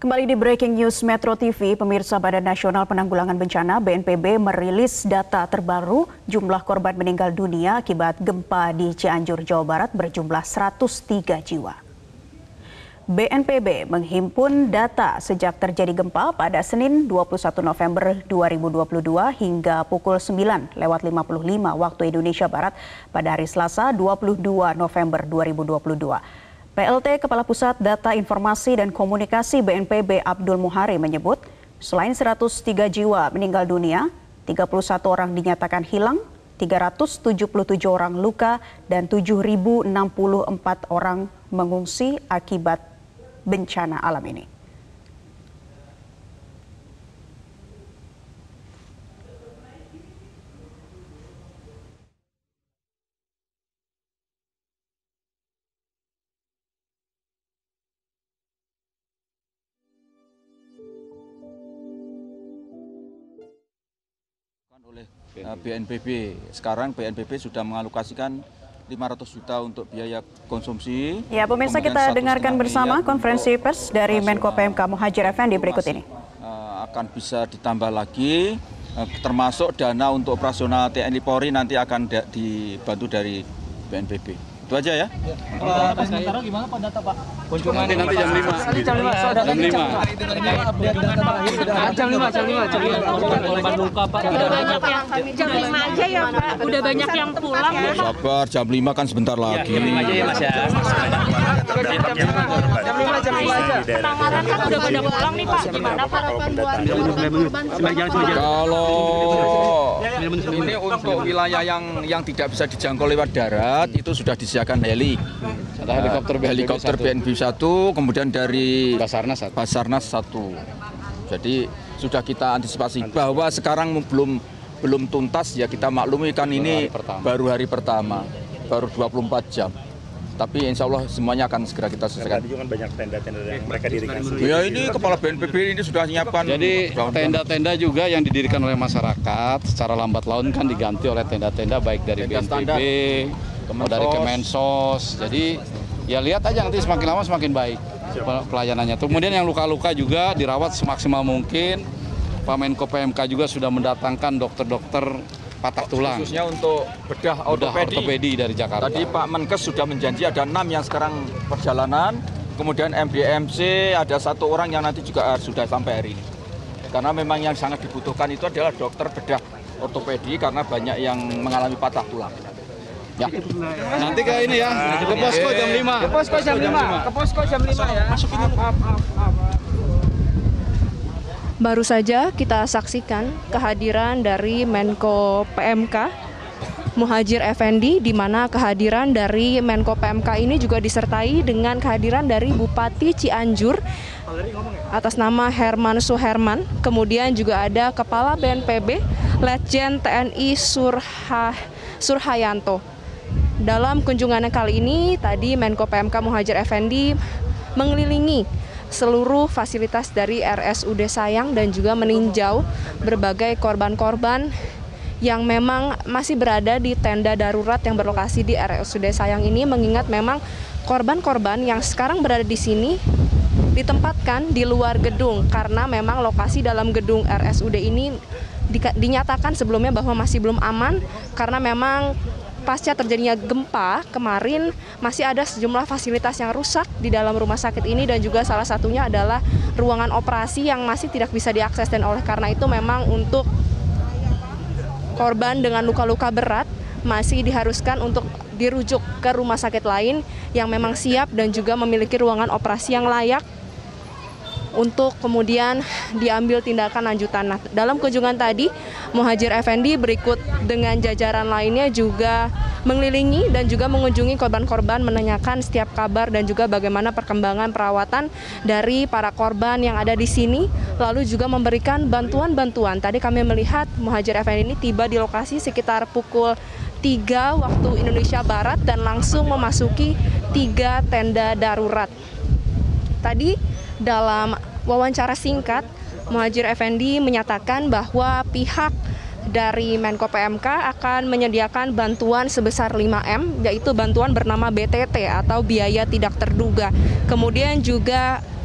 Kembali di Breaking News Metro TV, pemirsa Badan Nasional Penanggulangan Bencana (BNPB) merilis data terbaru jumlah korban meninggal dunia akibat gempa di Cianjur, Jawa Barat berjumlah 103 jiwa. BNPB menghimpun data sejak terjadi gempa pada Senin 21 November 2022 hingga pukul 9.55 waktu Indonesia Barat pada hari Selasa 22 November 2022. PLT Kepala Pusat Data Informasi dan Komunikasi BNPB Abdul Muhari menyebut, selain 103 jiwa meninggal dunia, 31 orang dinyatakan hilang, 377 orang luka, dan 7.064 orang mengungsi akibat bencana alam ini. Oleh BNPB. Sekarang BNPB sudah mengalokasikan 500 juta untuk biaya konsumsi. Ya, pemirsa, kita dengarkan bersama konferensi pers dari Menko PMK Muhadjir Effendi berikut ini. Akan bisa ditambah lagi, termasuk dana untuk operasional TNI Polri nanti akan dibantu dari BNPB. Itu aja ya. Sementara gimana Pak data Pak? Kunjungan nanti jam 5. Jam 5. Korban luka Pak. Udah banyak yang jam 5 aja ya Pak. Udah banyak yang pulang ya. Sabar, jam 5 kan sebentar lagi. Jam 5 aja ya Mas ya. Jam 5 aja. Penanganan kan udah pada pulang nih Pak. Gimana harapan buat korban? Kalau ini untuk wilayah yang tidak bisa dijangkau lewat darat, itu sudah disiapkan heli. Ada helikopter BNPB 1, kemudian dari Basarnas 1. Jadi sudah kita antisipasi bahwa sekarang belum tuntas, ya kita maklumi kan ini baru hari pertama, baru 24 jam. Tapi insya Allah semuanya akan segera kita selesaikan. Tadi juga banyak tenda-tenda yang mereka dirikan. Ya ini Kepala BNPB ini sudah menyiapkan. Jadi tenda-tenda juga yang didirikan oleh masyarakat secara lambat laun kan diganti oleh tenda-tenda baik dari BNPB, dari Kemensos. Jadi ya lihat aja nanti semakin lama semakin baik pelayanannya. Kemudian yang luka-luka juga dirawat semaksimal mungkin. Pak Menko PMK juga sudah mendatangkan dokter-dokter patah tulang. Khususnya untuk bedah ortopedi dari Jakarta. Tadi Pak Menkes sudah menjanji ada 6 yang sekarang perjalanan. Kemudian MDMC ada 1 orang yang nanti juga sudah sampai hari ini. Karena memang yang sangat dibutuhkan itu adalah dokter bedah ortopedi karena banyak yang mengalami patah tulang. Ya. Nanti ke ini ya, ke posko jam 5. Ke posko jam 5. Ke posko jam 5 ya. Masukin dulu. Baru saja kita saksikan kehadiran dari Menko PMK Muhadjir Effendi, di mana kehadiran dari Menko PMK ini juga disertai dengan kehadiran dari Bupati Cianjur atas nama Herman Suherman. Kemudian juga ada Kepala BNPB Letjen TNI Surhayanto. Dalam kunjungannya kali ini, tadi Menko PMK Muhadjir Effendi mengelilingi seluruh fasilitas dari RSUD Sayang dan juga meninjau berbagai korban-korban yang memang masih berada di tenda darurat yang berlokasi di RSUD Sayang ini, mengingat memang korban-korban yang sekarang berada di sini ditempatkan di luar gedung karena memang lokasi dalam gedung RSUD ini dinyatakan sebelumnya bahwa masih belum aman karena memang pasca terjadinya gempa kemarin masih ada sejumlah fasilitas yang rusak di dalam rumah sakit ini, dan juga salah satunya adalah ruangan operasi yang masih tidak bisa diakses, dan oleh karena itu memang untuk korban dengan luka-luka berat masih diharuskan untuk dirujuk ke rumah sakit lain yang memang siap dan juga memiliki ruangan operasi yang layak untuk kemudian diambil tindakan lanjutan. Nah, dalam kunjungan tadi, Muhadjir Effendi berikut dengan jajaran lainnya juga mengelilingi dan juga mengunjungi korban-korban, menanyakan setiap kabar dan juga bagaimana perkembangan perawatan dari para korban yang ada di sini, lalu juga memberikan bantuan-bantuan. Tadi kami melihat Muhadjir Effendi ini tiba di lokasi sekitar pukul 3 waktu Indonesia Barat dan langsung memasuki 3 tenda darurat. Tadi dalam wawancara singkat, Muhadjir Effendi menyatakan bahwa pihak dari Menko PMK akan menyediakan bantuan sebesar 5M, yaitu bantuan bernama BTT atau biaya tidak terduga. Kemudian juga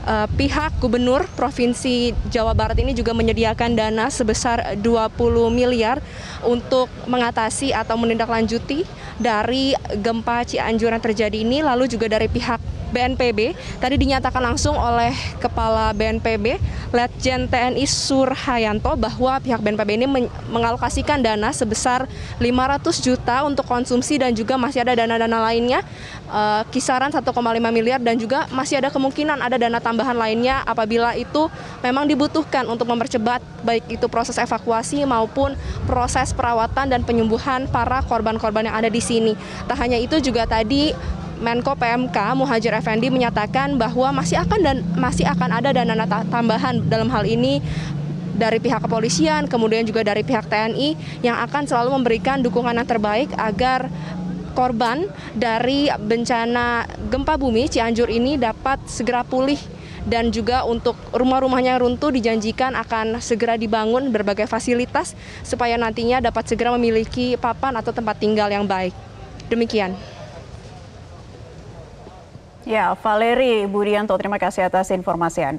pihak Gubernur Provinsi Jawa Barat ini juga menyediakan dana sebesar 20 miliar untuk mengatasi atau menindaklanjuti dari gempa Cianjur yang terjadi ini. Lalu juga dari pihak BNPB, tadi dinyatakan langsung oleh Kepala BNPB, Letjen TNI Surhayanto, bahwa pihak BNPB ini mengalokasikan dana sebesar 500 juta untuk konsumsi dan juga masih ada dana-dana lainnya, kisaran 1,5 miliar dan juga masih ada kemungkinan ada dana tambahan lainnya apabila itu memang dibutuhkan untuk mempercepat baik itu proses evakuasi maupun proses perawatan dan penyembuhan para korban-korban yang ada di sini. Tak hanya itu juga tadi Menko PMK Muhadjir Effendi menyatakan bahwa masih akan ada dana tambahan dalam hal ini dari pihak kepolisian, kemudian juga dari pihak TNI yang akan selalu memberikan dukungan yang terbaik agar korban dari bencana gempa bumi Cianjur ini dapat segera pulih, dan juga untuk rumah-rumahnya yang runtuh dijanjikan akan segera dibangun berbagai fasilitas supaya nantinya dapat segera memiliki papan atau tempat tinggal yang baik. Demikian. Ya, Valeri Budianto, terima kasih atas informasi Anda.